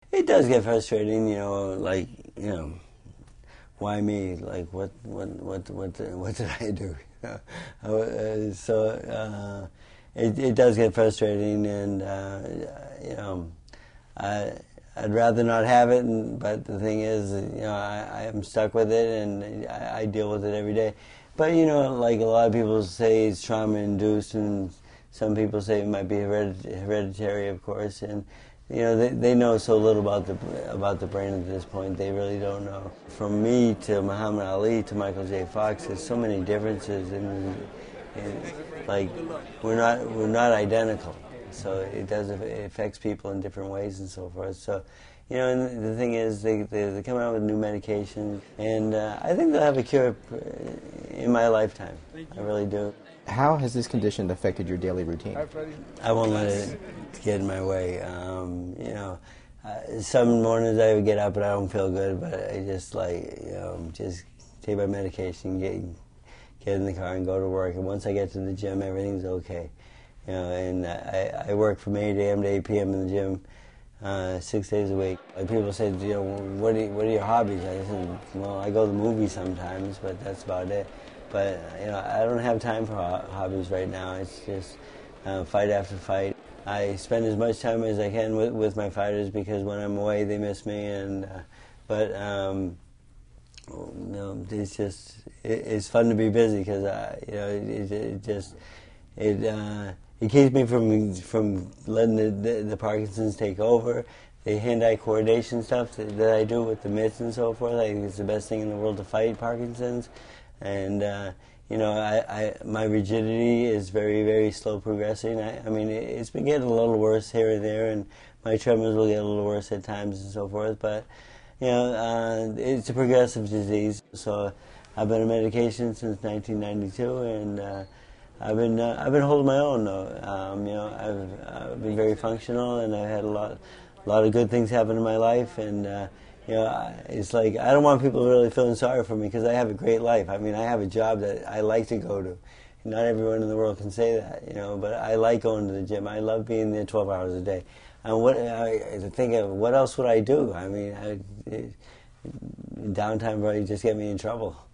It does get frustrating, like, why me? Like, what did I do? It does get frustrating, and I'd rather not have it. But the thing is, I am stuck with it, and I deal with it every day. But like a lot of people say, it's trauma induced, and some people say it might be hereditary, of course, and. They know so little about the brain at this point. They really don't know. From me to Muhammad Ali to Michael J. Fox, there's so many differences, and like we're not identical. So it affects people in different ways and so forth. So, and the thing is, they come out with new medications, and I think they'll have a cure in my lifetime. I really do. How has this condition affected your daily routine? I won't let it get in my way. Some mornings I would get up and I don't feel good, but I just just take my medication, get in the car and go to work. And once I get to the gym, everything's okay. And I work from 8 a.m. to 8 p.m. in the gym 6 days a week. Like people say, what are your hobbies? I said, well, I go to the movies sometimes, but that's about it. But I don't have time for hobbies right now. It's just fight after fight. I spend as much time as I can with my fighters because when I'm away, they miss me. And it's fun to be busy because it keeps me from letting the Parkinson's take over. The hand-eye coordination stuff that I do with the mitts and so forth, I think it's the best thing in the world to fight Parkinson's. And my rigidity is very, very slow progressing. I mean, it's been getting a little worse here and there, and my tremors will get a little worse at times and so forth. But it's a progressive disease. So I've been on medication since 1992, and I've been holding my own though. I've been very functional, and I've had a lot of good things happen in my life, and. It's like I don't want people really feeling sorry for me because I have a great life. I mean, I have a job that I like to go to. Not everyone in the world can say that, but I like going to the gym. I love being there 12 hours a day. And what else would I do? I mean, downtime probably just get me in trouble.